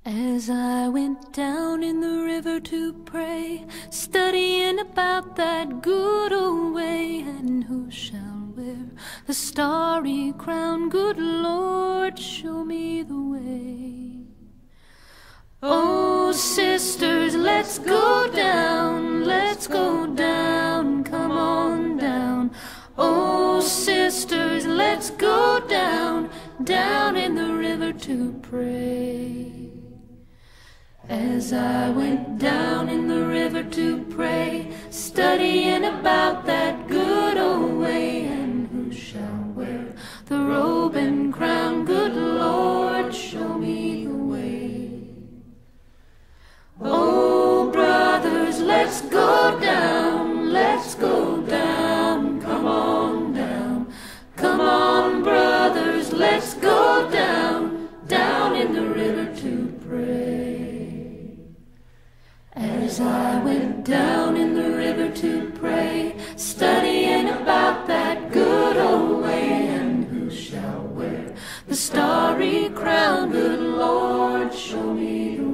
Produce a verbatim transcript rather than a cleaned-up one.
As I went down in the river to pray, studying about that good old way, and who shall wear the starry crown? Good Lord, show me the way. Oh, sisters, let's go down, let's go down, come on down. Oh, sisters, let's go down, down in the river to pray. As I went down in the river to pray, studying about that good old way, and who shall wear the robe and crown? Good Lord, show me the way. Oh, brothers, let's go down, let's go down, come on down. Come on, brothers, let's go down, down in the river to pray. As I went down in the river to pray, studying about that good old way, and who shall wear the starry crown? Good Lord, show me the way.